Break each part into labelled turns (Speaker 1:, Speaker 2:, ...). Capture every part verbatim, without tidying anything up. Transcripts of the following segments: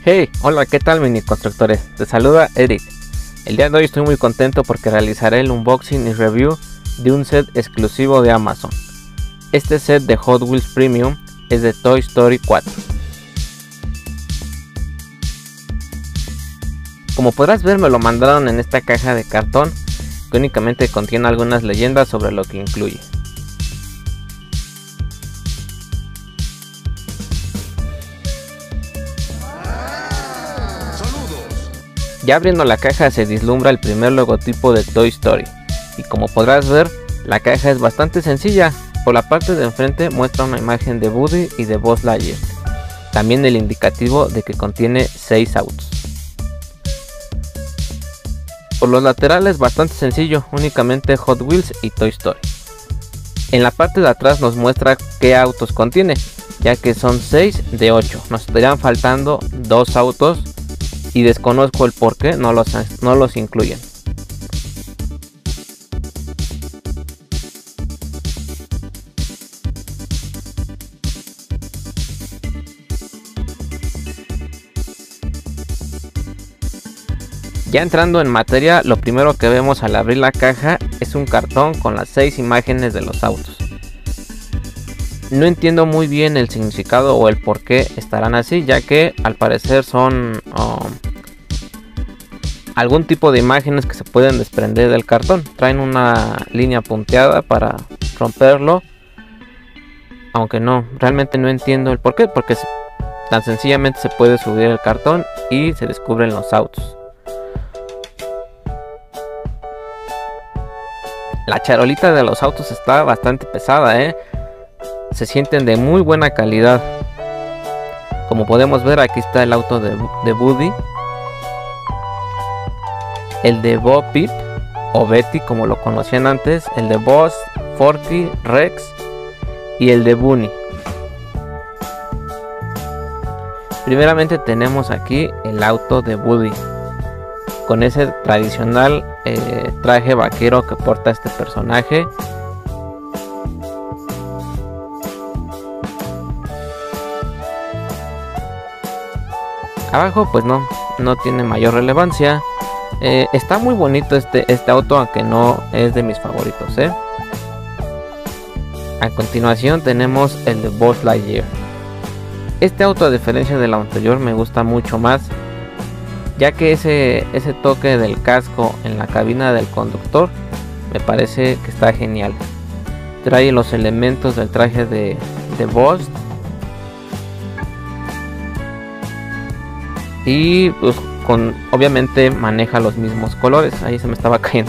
Speaker 1: Hey, hola, ¿qué tal mini constructores? Te saluda Eric. El día de hoy estoy muy contento porque realizaré el unboxing y review de un set exclusivo de Amazon. Este set de Hot Wheels Premium es de Toy Story cuatro. Como podrás ver, me lo mandaron en esta caja de cartón que únicamente contiene algunas leyendas sobre lo que incluye. Ya abriendo la caja se vislumbra el primer logotipo de Toy Story, y como podrás ver, la caja es bastante sencilla. Por la parte de enfrente muestra una imagen de Woody y de Buzz Lightyear, también el indicativo de que contiene seis autos. Por los laterales bastante sencillo, únicamente Hot Wheels y Toy Story. En la parte de atrás nos muestra qué autos contiene, ya que son seis de ocho, nos estarían faltando dos autos y desconozco el por qué no los, no los incluyen. Ya entrando en materia, lo primero que vemos al abrir la caja es un cartón con las seis imágenes de los autos. No entiendo muy bien el significado o el por qué estarán así, ya que al parecer son um, algún tipo de imágenes que se pueden desprender del cartón. Traen una línea punteada para romperlo, aunque no, realmente no entiendo el por qué, porque se, tan sencillamente se puede subir el cartón y se descubren los autos. La charolita de los autos está bastante pesada, ¿eh? Se sienten de muy buena calidad. Como podemos ver, aquí está el auto de, de Woody, el de Bo Peep o Betty como lo conocían antes, el de Buzz, Forky, Rex y el de Bunny. Primeramente tenemos aquí el auto de Woody, con ese tradicional eh, traje vaquero que porta este personaje. Abajo pues no, no tiene mayor relevancia. Eh, está muy bonito este, este auto, aunque no es de mis favoritos, ¿eh? A continuación tenemos el de Buzz Lightyear. Este auto, a diferencia del anterior, me gusta mucho más, ya que ese, ese toque del casco en la cabina del conductor me parece que está genial. Trae los elementos del traje de, de Buzz. Y pues con, obviamente maneja los mismos colores. Ahí se me estaba cayendo.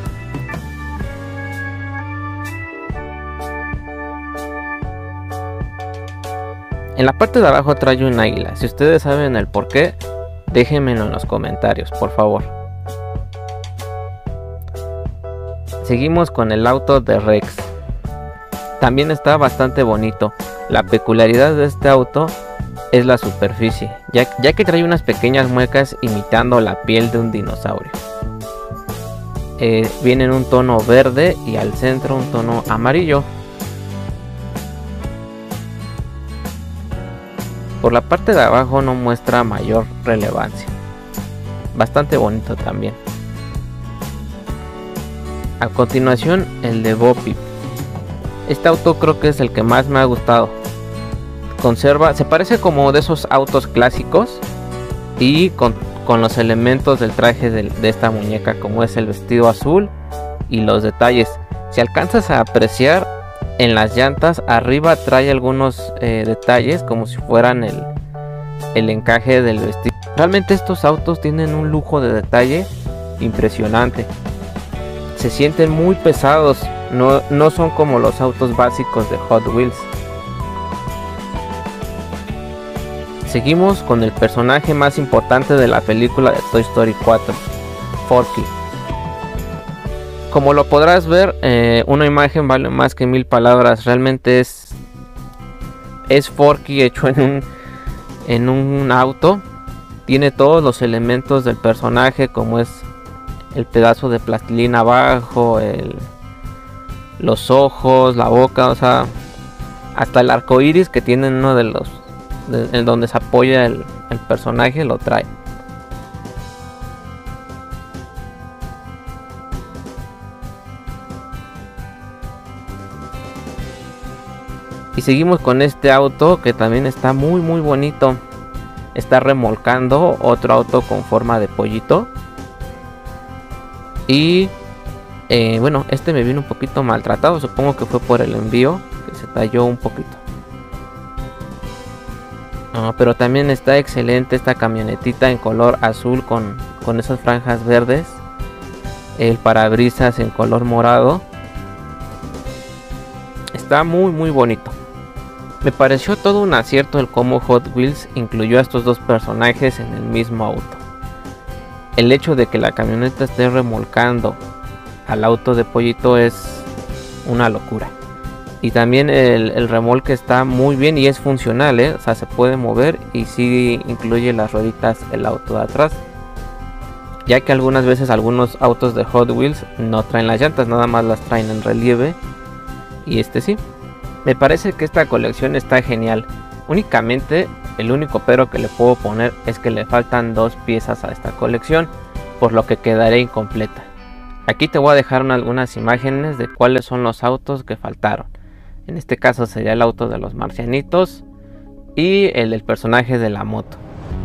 Speaker 1: En la parte de abajo trae un águila. Si ustedes saben el por qué, déjenmelo en los comentarios, por favor. Seguimos con el auto de Rex. También está bastante bonito. La peculiaridad de este auto es la superficie, ya, ya que trae unas pequeñas muecas imitando la piel de un dinosaurio. Eh, viene en un tono verde y al centro un tono amarillo. Por la parte de abajo no muestra mayor relevancia. Bastante bonito también. A continuación el de Bo Peep. Este auto creo que es el que más me ha gustado. Conserva, se parece como de esos autos clásicos y con, con los elementos del traje de, de esta muñeca, como es el vestido azul y los detalles. Si alcanzas a apreciar, en las llantas arriba trae algunos eh, detalles como si fueran el, el encaje del vestido. Realmente estos autos tienen un lujo de detalle impresionante. Se sienten muy pesados, no, no son como los autos básicos de Hot Wheels. Seguimos con el personaje más importante de la película de Toy Story cuatro, Forky. Como lo podrás ver, eh, una imagen vale más que mil palabras. Realmente es, es Forky hecho en un, en un auto. Tiene todos los elementos del personaje, como es el pedazo de plastilina abajo, el, los ojos, la boca, o sea, hasta el arco iris que tiene uno de los en donde se apoya el, el personaje lo trae. Y seguimos con este auto que también está muy muy bonito. Está remolcando otro auto con forma de pollito. Y eh, bueno, este me vino un poquito maltratado. Supongo que fue por el envío, que se talló un poquito. Ah, pero también está excelente esta camionetita en color azul con, con esas franjas verdes. El parabrisas en color morado. Está muy muy bonito. Me pareció todo un acierto el cómo Hot Wheels incluyó a estos dos personajes en el mismo auto. El hecho de que la camioneta esté remolcando al auto de pollito es una locura. Y también el, el remolque está muy bien y es funcional, ¿eh? O sea, se puede mover y sí incluye las rueditas el auto de atrás. Ya que algunas veces algunos autos de Hot Wheels no traen las llantas, nada más las traen en relieve. Y este sí. Me parece que esta colección está genial. Únicamente el único pero que le puedo poner es que le faltan dos piezas a esta colección, por lo que quedará incompleta. Aquí te voy a dejar algunas imágenes de cuáles son los autos que faltaron. En este caso sería el auto de los marcianitos y el del personaje de la moto.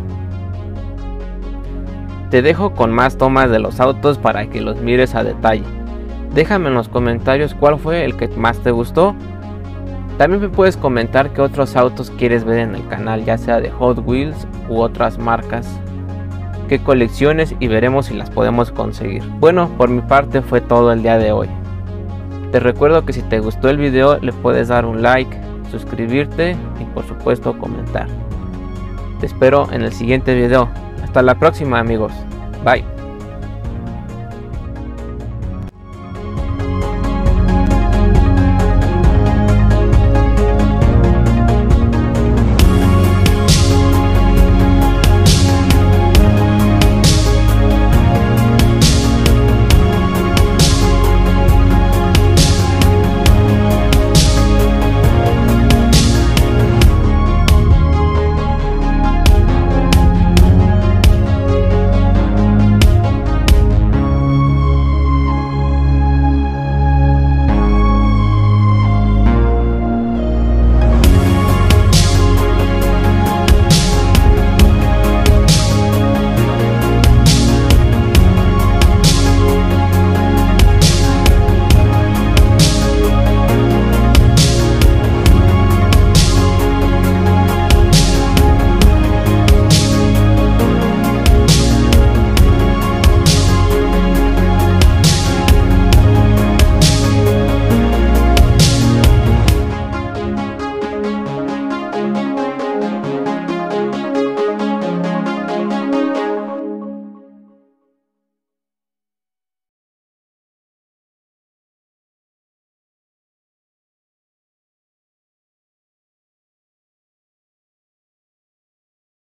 Speaker 1: Te dejo con más tomas de los autos para que los mires a detalle. Déjame en los comentarios cuál fue el que más te gustó. También me puedes comentar qué otros autos quieres ver en el canal, ya sea de Hot Wheels u otras marcas, qué colecciones, y veremos si las podemos conseguir. Bueno, por mi parte fue todo el día de hoy. Te recuerdo que si te gustó el video le puedes dar un like, suscribirte y por supuesto comentar. Te espero en el siguiente video. Hasta la próxima, amigos. Bye.